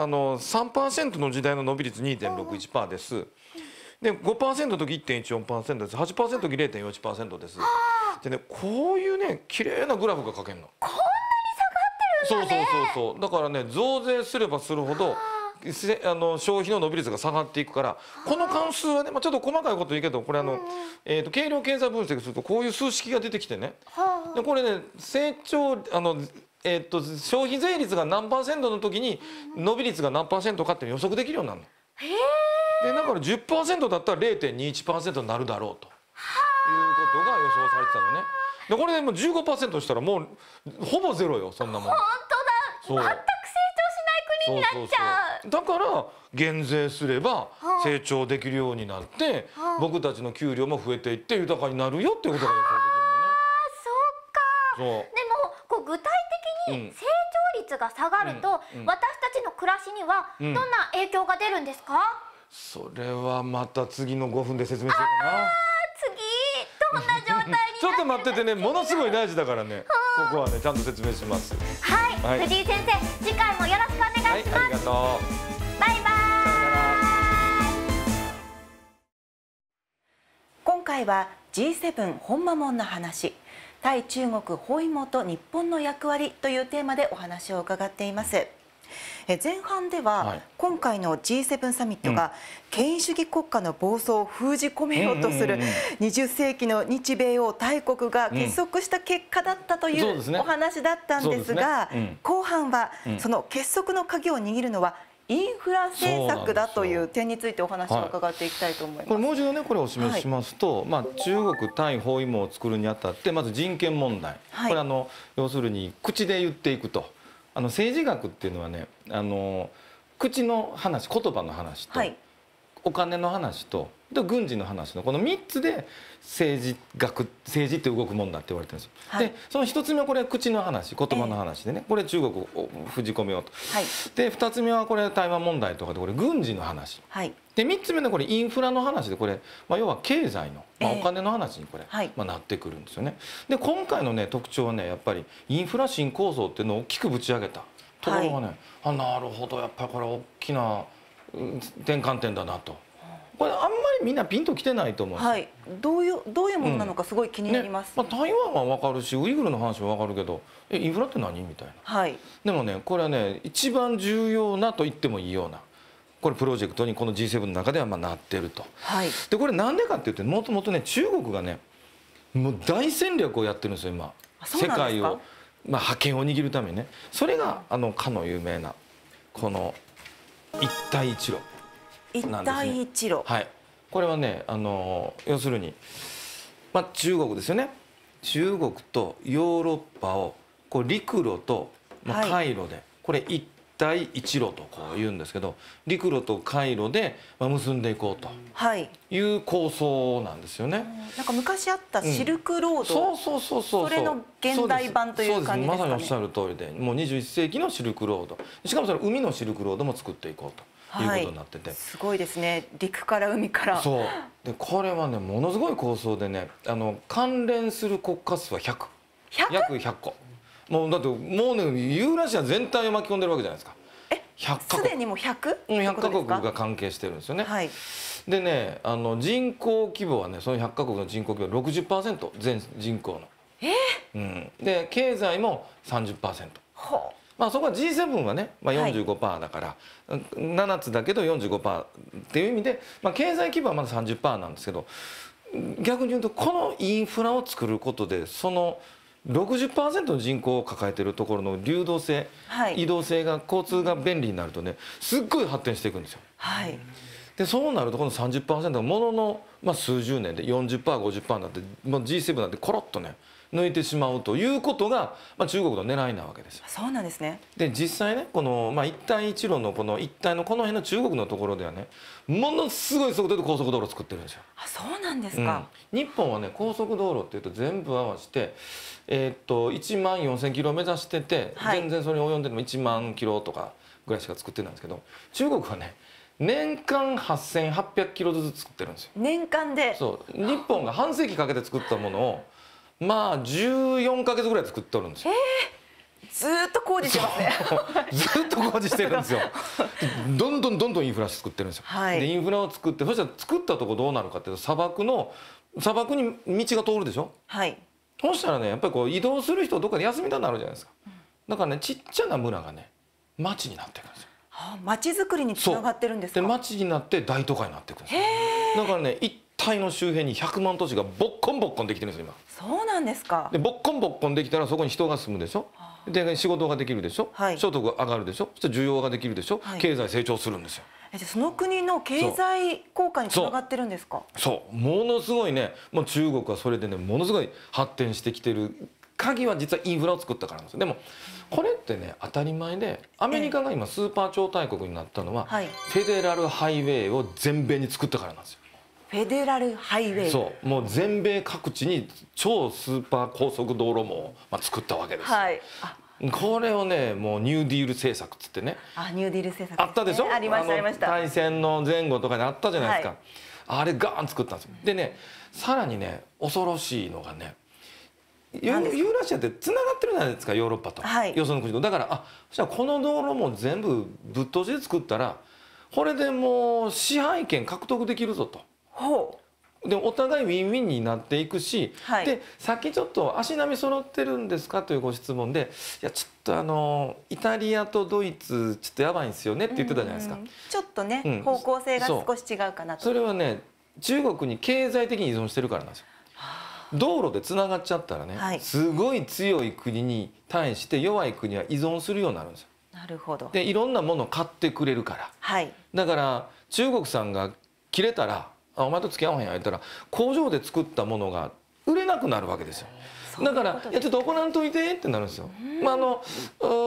3% の時代の伸び率 2.61% です。で 5% の時 1.14% です。8% の時 0.41% です。でねこういうね綺麗なグラフが書けるの。 こんなに下がってるんだね。 そうだからね増税すればするほど消費の伸び率が下がっていくから、この関数はね、ちょっと細かいこと言うけどこれ計量経済分析するとこういう数式が出てきてね、でこれね成長消費税率が何%の時に伸び率が何%かって予測できるようになるの。でだから 10% だったら 0.21% になるだろうということが予想されてたのね。でこれでもう 15% したらもうほぼゼロよ、そんなもん。 本当だ。全く成長しない国になっちゃう。 だから減税すれば成長できるようになって僕たちの給料も増えていって豊かになるよっていうことが予想できるのね。 そっか。でも具体的に成長率が下がると私たちの暮らしにはどんな影響が出るんですか？ それはまた次の5分で説明しようかな。 次どんな状態になってるちょっと待っててね、ものすごい大事だからね、ここはねちゃんと説明します。 はい、藤井先生、次回もよろしくお願いします。 ありがとう。 バイバイ。 今回は G7 本間門の話、対中国包囲網と日本の役割というテーマでお話を伺っています。前半では今回の G7 サミットが権威主義国家の暴走を封じ込めようとする20世紀の日米欧大国が結束した結果だったというお話だったんですが、後半はその結束の鍵を握るのはインフラ政策だという点についてお話を伺っていきたいと思います。 これもう一度ねこれをお示ししますと、中国対包囲網を作るにあたってまず人権問題、これ要するに口で言っていくと。政治学っていうのはね口の話、言葉の話と、 お金の話と軍事の話のこの3つで政治って動くもんだって言われてるんですよ。はい、でその1つ目はこれ口の話、言葉の話でね、これ中国を封じ込めようと。はい、で2つ目はこれ台湾問題とかでこれ軍事の話。はい、で3つ目のこれインフラの話でこれ、要は経済の、お金の話にこれ、なってくるんですよね。で今回のね特徴はねやっぱりインフラ新構想っていうのを大きくぶち上げたところがね、なるほどやっぱりこれ大きな転換点だなと。これあんまりみんなピンときてないと思うんですよ。はい、 どういうものなのかすごい気になります。 台湾は分かるしウイグルの話は分かるけどインフラって何みたいな。はい、でもねこれはね一番重要なと言ってもいいようなこれプロジェクトにこの G7 の中ではなってると。はい、でこれなんでかって言ってもともとね中国がねもう大戦略をやってるんですよ今。世界を覇権を握るためにね。それがかの有名なこの一帯一路。 一帯一路、 はい、これはね要するに、中国ですよね。中国とヨーロッパをこう陸路と、海路でこれ一帯一路とこう言うんですけど陸路と海路で結んでいこうという構想なんですよね。 なんか昔あったシルクロード、それの現代版という感じですかね。 まさにおっしゃる通りでもう21世紀のシルクロード、しかもそれ海のシルクロードも作っていこうと。いうことになってて、 すごいですね。陸から海から。 そうでこれはねものすごい構想でね関連する国家数は100約100個。もうだってもうねユーラシア全体を巻き込んでるわけじゃないですか。100カ国。 すでにもう100 カ国が関係してるんですよね。はい、でね人口規模はねその100カ国の人口規模 60% 全人口の。で経済も 30%。そこは G7 はね、45% だから、7つだけど 45% っていう意味で、経済規模はまだ 30% なんですけど逆に言うとこのインフラを作ることでその 60% の人口を抱えているところの流動性、移動性が交通が便利になるとねすっごい発展していくんですよ。でそうなるとこの 30% がものの、数十年で 40%50% になってもう G7 なんてコロッとね抜いてしまうということが、中国の狙いなわけですよ。 そうなんですね。 で実際ねこの、一帯一路のこの一帯のこの辺の中国のところではねものすごい速度で高速道路を作ってるんですよ。 そうなんですか。 日本はね高速道路っていうと全部合わせて1万4000キロを目指してて、全然それに及んでも1万キロとかぐらいしか作ってないんですけど中国はね年間8800キロずつ作ってるんですよ。 年間で。 そう日本が半世紀かけて作ったものを14ヶ月ぐらい作っておるんですよ。 ずっと工事してますね。 ずっと工事してるんですよ。どんどんインフラ作ってるんですよ。でインフラを作ってそしたら作ったとこどうなるかっていうと砂漠に道が通るでしょ。そうしたらねやっぱりこう移動する人どっかで休みたくなるじゃないですか。だからねちっちゃな村がね町になってるんですよ。 町づくりにつながってるんですか。 で町になって大都会になっていくんですよ。だからね一帯の周辺に100万都市がボッコンできてるんですよ今。 そうなんですか。 でボッコンできたらそこに人が住むでしょ。で仕事ができるでしょ。所得が上がるでしょ。そして需要ができるでしょ。経済成長するんですよ。 じゃあその国の経済効果につながってるんですか。 そうものすごいねもう中国はそれでねものすごい発展してきてる鍵は実はインフラを作ったからなんですよ。でもこれってね当たり前でアメリカが今スーパー超大国になったのはフェデラルハイウェイを全米に作ったからなんですよ。 フェデラルハイウェイ。 そうもう全米各地に超スーパー高速道路網を作ったわけです。これをねもうニューディール政策っつってね。 ニューディール政策、 あったでしょ。 ありました大戦の前後とかにあったじゃないですか。あれガーン作ったんですよ。でねさらにね恐ろしいのがねユーラシアってつながってるじゃないですかヨーロッパと、よその国と。だからそしたらこの道路も全部ぶっ通しで作ったらこれでもう支配権獲得できるぞと。でお互いウィンウィンになっていくし、でさっきちょっと足並み揃ってるんですかというご質問でいやちょっとイタリアとドイツちょっとやばいんですよねって言ってたじゃないですか。 ちょっとね、方向性が少し違うかなと。 それはね中国に経済的に依存してるからなんですよ。道路でつながっちゃったらね、すごい強い国に対して弱い国は依存するようになるんですよ。 なるほど。 でいろんなものを買ってくれるから、だから中国さんが切れたらお前と付き合わへんや言ったら工場で作ったものが売れなくなるわけですよ。だからいやちょっと怒らんといてってなるんですよ。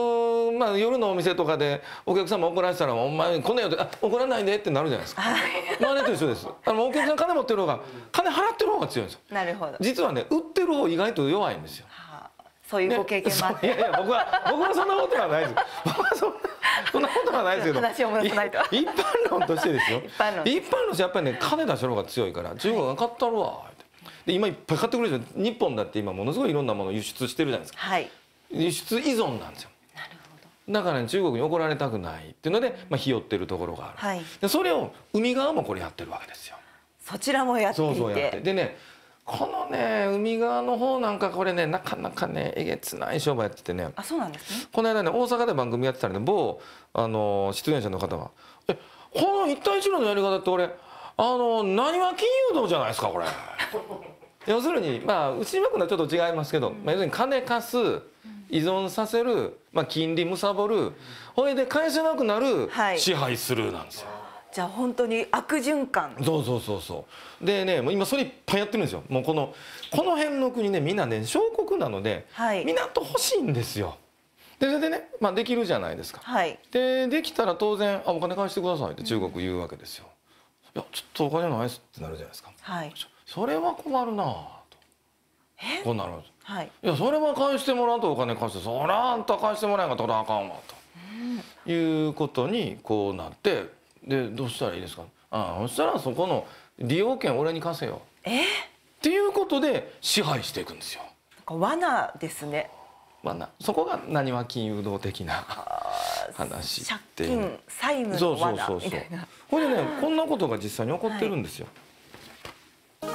まあ、夜のお店とかでお客様怒らせたら「お前こんなんやって怒らないで」ってなるじゃないですか。あれと一緒です。お客さん金持ってる方が金払ってる方が強いんですよ。 なるほど。 実はね売ってる方意外と弱いんですよ。 そういうご経験もあって、 いやいや僕はそんなことはないです。僕はそんなことはないですけど、 話を戻さないと。 一般論としてですよ。 一般論としてやっぱりね金出してる方が強いから中国が買ったるわって。で今いっぱい買ってくれるんですよ。日本だって今ものすごいいろんなものを輸出してるじゃないですか。 はい。 輸出依存なんですよ。 なるほど。 だからね中国に怒られたくないっていうので、まあ、ひよってるところがある。 はい。 でそれを海側もこれやってるわけですよ。 そちらもやっていて。 そうやってでねこのね海側の方なんかこれねなかなかねえげつない商売やっててね。 あ、そうなんですね。 この間ね大阪で番組やってたらね某出演者の方が「この一帯一路のやり方って俺何は金融道じゃないですかこれ」要するにまあ内枠のはちょっと違いますけど、まあ、要するに金貸す依存させる、まあ、金利むさぼるほいで返せなくなる、 はい、 支配するなんですよ。 じゃあ本当に悪循環。 そうでねもう今それいっぱいやってるんですよ。もうこの辺の国ねみんなね小国なので、はい、港欲しいんですよ。でそれでね、まあ、できるじゃないですか。 はい、 できたら当然お金返してくださいって中国言うわけですよ。いやちょっとお金ないですってなるじゃないですか。 はい、 それは困るなとこうなるんです。 はい、 いやそれは返してもらうとお金貸してそりゃあんた返してもらえんかったらあかんわと、いうことにこうなってでどうしたらいいですか。そしたらそこの利用権俺に貸せよっていうことで支配していくんですよ。 罠ですね。 罠。そこが何は金融道的な話っていう。 借金債務の罠みたいな。 これねこんなことが実際に起こってるんですよ。はい、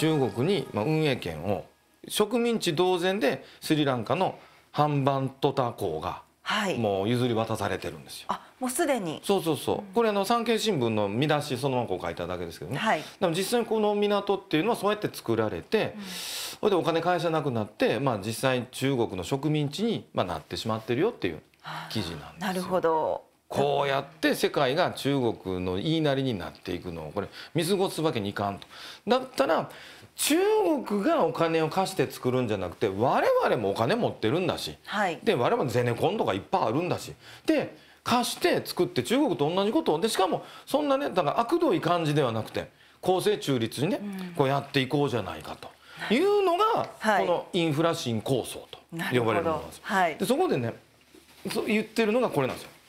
中国に運営権を植民地同然でスリランカのハンバントタ港がもう譲り渡されてるんですよ。 あ、もうすでに。 そうこれ産経新聞の見出しそのままこう書いただけですけどね。はい、でも実際にこの港っていうのはそうやって作られて、それでお金返せなくなって、まあ、実際中国の植民地になってしまってるよっていう記事なんですよ。なるほど。こうやって世界が中国の言いなりになっていくのをこれ見過ごすわけにいかんと。だったら中国がお金を貸して作るんじゃなくて我々もお金持ってるんだし、はい、で我々もゼネコンとかいっぱいあるんだしで貸して作って中国と同じことをでしかもそんなねだから悪どい感じではなくて公正中立にね、こうやっていこうじゃないかというのが、はい、このインフラ新構想と呼ばれるものなんですよ。はい、でそこでね言ってるのがこれなんですよ。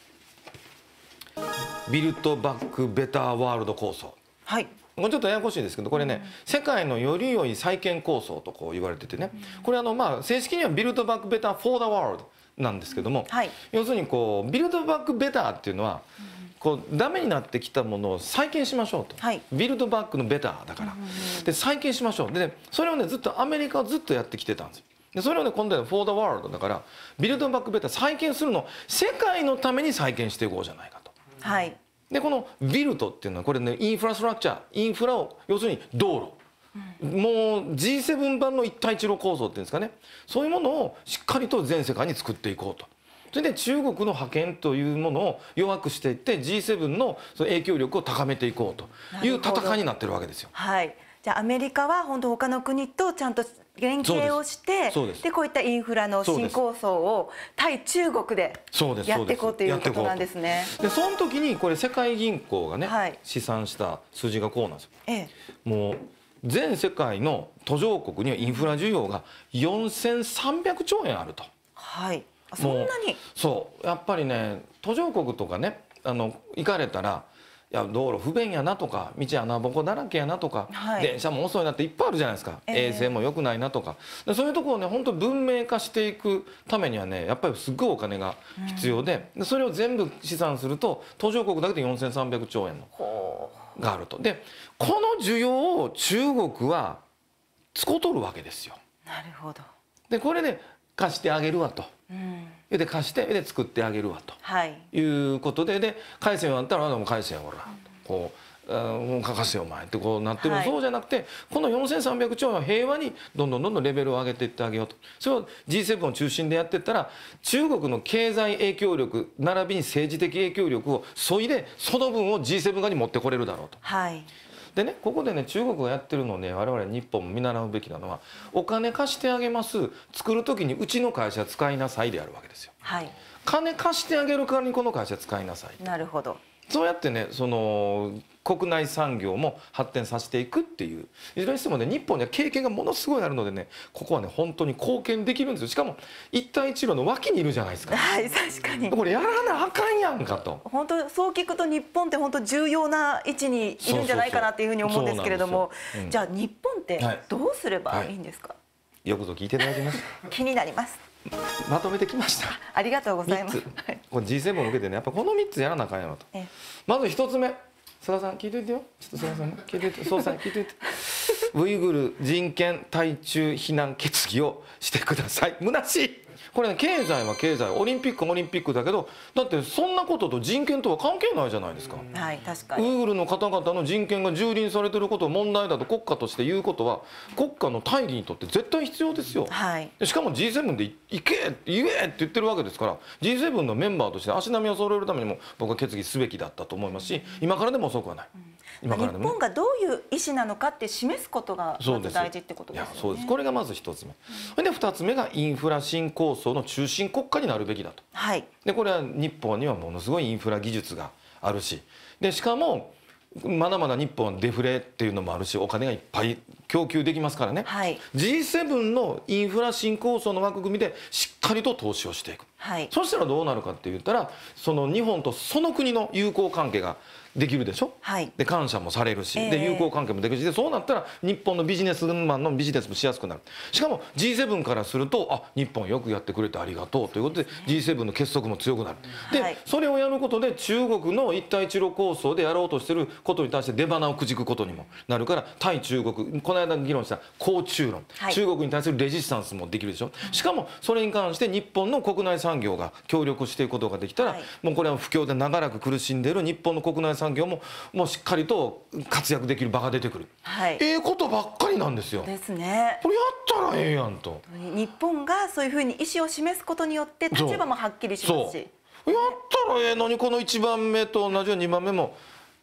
ビルトバックベターワールド構想。はい、ちょっとややこしいですけどこれね、世界のより良い再建構想とこう言われててね、これ正式にはビルトバックベターフォーダワールドなんですけども、はい、要するにこうビルドバックベターっていうのはこうダメになってきたものを再建しましょうと、はい、ビルドバックのベターだからで再建しましょうで、ね、それをねずっとアメリカはずっとやってきてたんですよ。でそれをね今度はフォーダワールドだからビルドバックベター再建するのを世界のために再建していこうじゃないかと。はい、でこのビルトっていうのはこれねインフラストラクチャーインフラを要するに道路、もう G7 版の一帯一路構想っていうんですかねそういうものをしっかりと全世界に作っていこうと。それで中国の覇権というものを弱くしていって G7 のその影響力を高めていこうという戦いになってるわけですよ。はい、 じゃあアメリカは本当他の国とちゃんと連携をしてでこういったインフラの新構想を対中国でやっていこうということなんですね。 でその時にこれ世界銀行がね、はい、試算した数字がこうなんですよ。もう全世界の途上国にはインフラ需要が4300兆円あると。 はい、そんなに。 そうやっぱりね途上国とかね行かれたらいや道路不便やなとか道穴ぼこだらけやなとか、はい、電車も遅いなっていっぱいあるじゃないですか、衛生も良くないなとかでそういうところをね本当文明化していくためにはねやっぱりすっごいお金が必要で、それを全部試算すると途上国だけで4300兆円のがあると。でこの需要を中国は使うとるわけですよ。 なるほど。 でこれで貸してあげるわと。で貸してで作ってあげるわと、はい、いうことで返せよあんたらもう返せよほら、こうもう書かせよお前ってこうなってる、はい、そうじゃなくてこの4300兆円は平和にどんどんレベルを上げていってあげようと。それを G7 を中心でやっていったら中国の経済影響力並びに政治的影響力を削いでその分を G7 側に持ってこれるだろうと。はい、 でね、ここでね中国がやってるのね、我々日本も見習うべきなのは、お金貸してあげます、作る時にうちの会社使いなさいでやるわけですよ。 はい、 金貸してあげる代わりにこの会社使いなさい。 なるほど。 そうやってね、その国内産業も発展させていくっていう、いずれにしてもね、日本には経験がものすごいあるのでね、ここはね本当に貢献できるんですよ。しかも一帯一路の脇にいるじゃないですか。 はい、確かに。 これやらなあかんやんかと。 本当そう聞くと日本って本当重要な位置にいるんじゃないかなっていうふうに思うんですけれども、じゃあ日本ってどうすればいいんですか。 よくぞ聞いていただきました。 気になります。 まとめてきました。 ありがとうございます。 これ G7 を受けてね、やっぱこの3つやらなあかんやろと。まず1つ目、菅さん聞いといてよ。ちょっと菅さん聞いといて、総裁聞いといて。ウイグル人権対中非難決議をしてください。虚しい。これね、経済は経済、オリンピックもオリンピックだけど、だってそんなことと人権とは関係ないじゃないですか。 はい、確かに。 ウイグルの方々の人権が蹂躙されていることを問題だと国家として言うことは、国家の大義にとって絶対必要ですよ。 はい、 しかも G7 で行け言えって言ってるわけですから、 G7 のメンバーとして足並みを揃えるためにも僕は決議すべきだったと思いますし、今からでも遅くはない。 日本がどういう意思なのかって示すことがまず大事ってことですよね。 そうです。これがまず一つ目。それで二つ目がインフラ新構想の中心国家になるべきだと。 はい。 でこれは日本にはものすごいインフラ技術があるし、でしかもまだまだ日本はデフレっていうのもあるし、お金がいっぱい供給できますからね。 はい、 G7 のインフラ新構想の枠組みでしっかりと投資をしていく。 はい、 そしたらどうなるかって言ったら、その日本とその国の友好関係ができるでしょ。 はい、 で感謝もされるし、で友好関係もできるし、でそうなったら日本のビジネスマンのビジネスもしやすくなる。しかも G7 からすると、あ、日本よくやってくれてありがとうということで G7 の結束も強くなる。で、はい、それをやることで中国の一帯一路構想でやろうとしていることに対して出鼻をくじくことにもなるから、対中国、この間議論した抗中論、はい、中国に対するレジスタンスもできるでしょ。しかもそれに関して日本の国内産業が協力していくことができたら、はい、もうこれは不況で長らく苦しんでいる日本の国内産業ももうしっかりと活躍できる場が出てくる、はい、ことばっかりなんですよ。 ですね。 これやったらええやんと。 日本がそういうふうに意思を示すことによって立場もはっきりしますし、やったらええのに、この1番目と同じように2番目も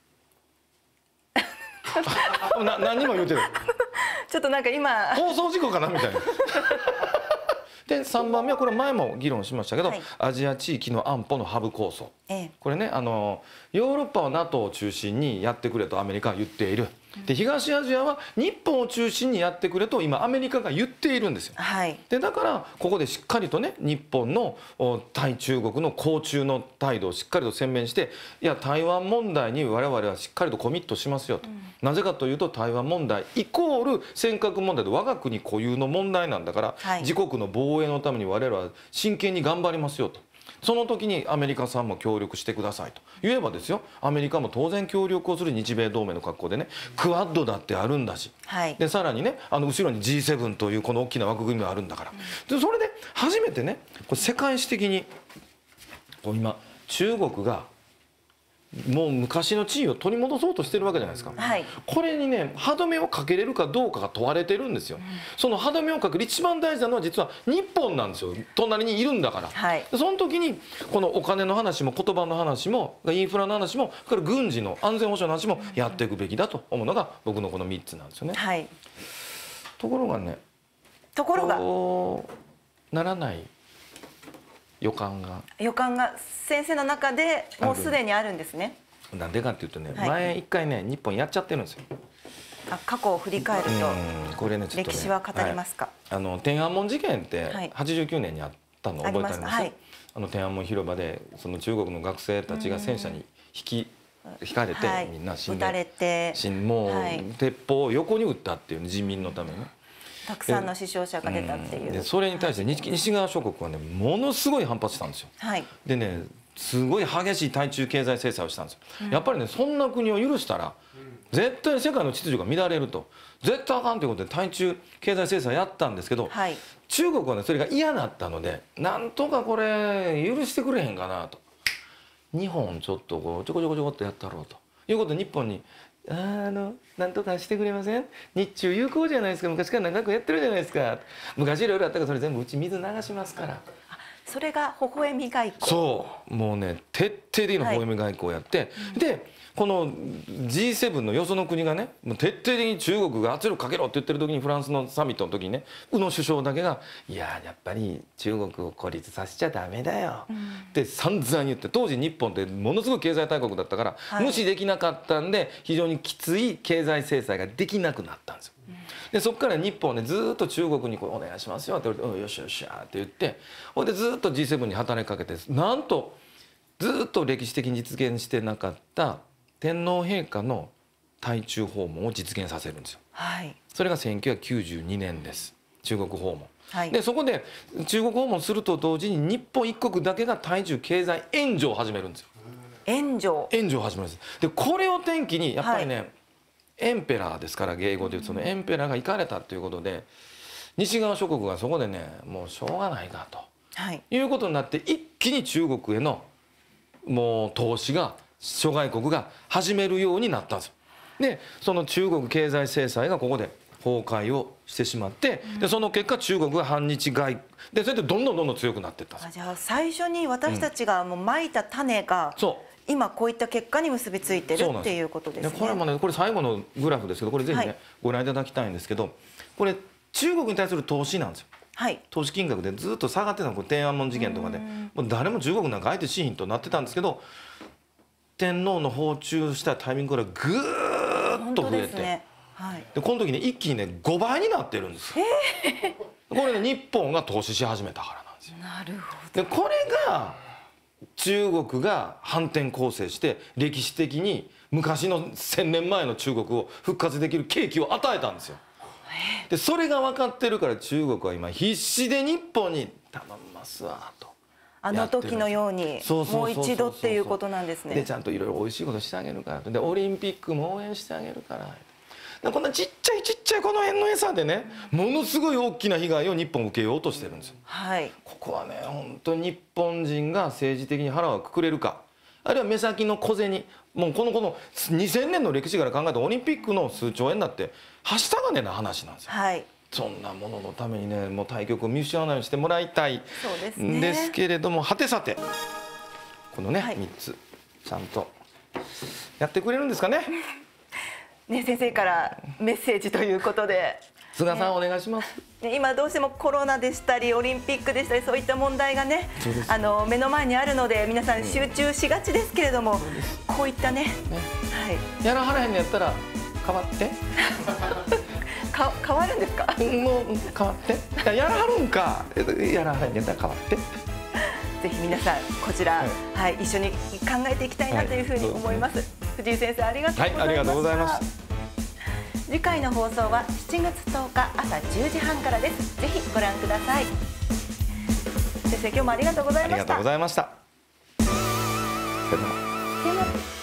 何も言うてるちょっとなんか今放送事故かなみたいなで3番目はこれ前も議論しましたけど、はい、アジア地域の安保のハブ構想、これね、ヨーロッパは NATO を中心にやってくれとアメリカは言っている。で東アジアは日本を中心にやってくれと今アメリカが言っているんですよ。はい、でだからここでしっかりとね、日本の対中国の抗中の態度をしっかりと鮮明して、いや台湾問題に我々はしっかりとコミットしますよと、なぜかというと台湾問題イコール尖閣問題で我が国固有の問題なんだから、はい、自国の防衛のために我々は真剣に頑張りますよと。その時にアメリカさんも協力してくださいと言えばですよ、アメリカも当然協力をする日米同盟の格好でね、クアッドだってあるんだし、はい、でさらにね、後ろに G7 というこの大きな枠組みがあるんだから、でそれで初めてね、これ世界史的にこう今中国がもう昔の地位を取り戻そうとしてるわけじゃないですか、はい、これにね歯止めをかけれるかどうかが問われてるんですよ、その歯止めをかける一番大事なのは実は日本なんですよ、隣にいるんだから、はい、その時にこのお金の話も言葉の話もインフラの話もこれ軍事の安全保障の話もやっていくべきだと思うのが僕のこの3つなんですよね、はい、ところがね、こうならない予感が先生の中でもうすでにあるんですね。 なんでかっていうとね、はい、前一回ね日本やっちゃってるんですよ。 過去を振り返るとこれ、ね、歴史は語りますか。 天安門事件って89年にあったの覚えてあります？はい、天安門広場でその中国の学生たちが戦車に引かれて、はい、みんな死んで、撃たれて、もう、はい、鉄砲を横に撃ったっていう、ね、人民のためにね。 たくさんの死傷者が出たっていう、 でそれに対して西側諸国はねものすごい反発したんですよ、はい、でねすごい激しい対中経済制裁をしたんですよ、やっぱりねそんな国を許したら絶対世界の秩序が乱れると、絶対あかんということで対中経済制裁やったんですけど、はい、中国はねそれが嫌だったので、なんとかこれ許してくれへんかなと、日本ちょっとこうちょこちょこちょこっとやったろうということで日本になんとかしてくれません？日中友好じゃないですか、昔から長くやってるじゃないですか、昔いろいろあったからそれ全部うち水流しますから。 それが微笑み外交。 そう、もうね徹底的な微笑み外交をやって、はい、でこの G7 のよその国がねもう徹底的に中国が圧力かけろって言ってる時にフランスのサミットの時にね宇野首相だけが「いややっぱり中国を孤立させちゃダメだよ」って散々言って、当時日本ってものすごい経済大国だったから無視できなかったんで非常にきつい経済制裁ができなくなったんですよ。でそこから日本はねずっと中国にこうお願いしますよって言われて「よしよしや」って言って、ほいでずっと G7 に働きかけて、なんとずっと歴史的に実現してなかった天皇陛下の対中訪問を実現させるんですよ。はい、それが1992年です、中国訪問。はい、でそこで中国訪問すると同時に日本一国だけが対中経済援助を始めるんですよ。援助を始めるんです。でこれを転機にやっぱりね、はい、エンペラーですから、英語で言うとそのエンペラーが行かれたということで西側諸国がそこでねもうしょうがないかと、はい、いうことになって一気に中国へのもう投資が諸外国が始めるようになったんですよ。でその中国経済制裁がここで崩壊をしてしまって、でその結果中国が反日外でそれでどんどん強くなっていったんです。 じゃあ最初に私たちがもう蒔いた種が、今こういった結果に結びついてるっていうことですね。 これもねこれ最後のグラフですけど、これぜひね、はい、ご覧いただきたいんですけど、これ中国に対する投資なんですよ。はい、投資金額でずっと下がってたの、これ天安門事件とかでもう誰も中国なんか相手しひんとなってたんですけど、天皇の訪中したタイミングからぐーっと増えて、ね、はい、でこの時ね一気にね5倍になってるんですよ。これね日本が投資し始めたからなんですよ。 なるほど。でこれが中国が反転攻勢して歴史的に昔の1000年前の中国を復活できる契機を与えたんですよ。でそれが分かってるから中国は今必死で日本に頼みますわと。 あの時のようにもう一度っていうことなんですね。 でちゃんといろいろおいしいことしてあげるからでオリンピックも応援してあげるからでこんなちっちゃいこの辺の餌でねものすごい大きな被害を日本受けようとしてるんですよ。はい、ここはね本当に日本人が政治的に腹をくくれるか、あるいは目先の小銭、もうこの2000年の歴史から考えたオリンピックの数兆円だってはした金な話なんですよ。はい、そんなもののためにねもう対局を見失わないようにしてもらいたいんですけれども、はてさてこのね、はい、3つちゃんとやってくれるんですかね。 ね、先生からメッセージということで菅さん、お願いします。 今どうしてもコロナでしたりオリンピックでしたりそういった問題がね目の前にあるので皆さん集中しがちですけれども、こういったね、 はい、やらはらへんのやったら変わって変わるんですか？ もう変わってやらはるんかやらはらへんのやったら変わって。 ぜひ皆さんこちら、はい、一緒に考えていきたいなというふうに思います。藤井先生ありがとうございました。はい、ありがとうございました。次回の放送は7月10日朝10時半からです。ぜひご覧ください。先生今日もありがとうございました。 ありがとうございました。 さよなら。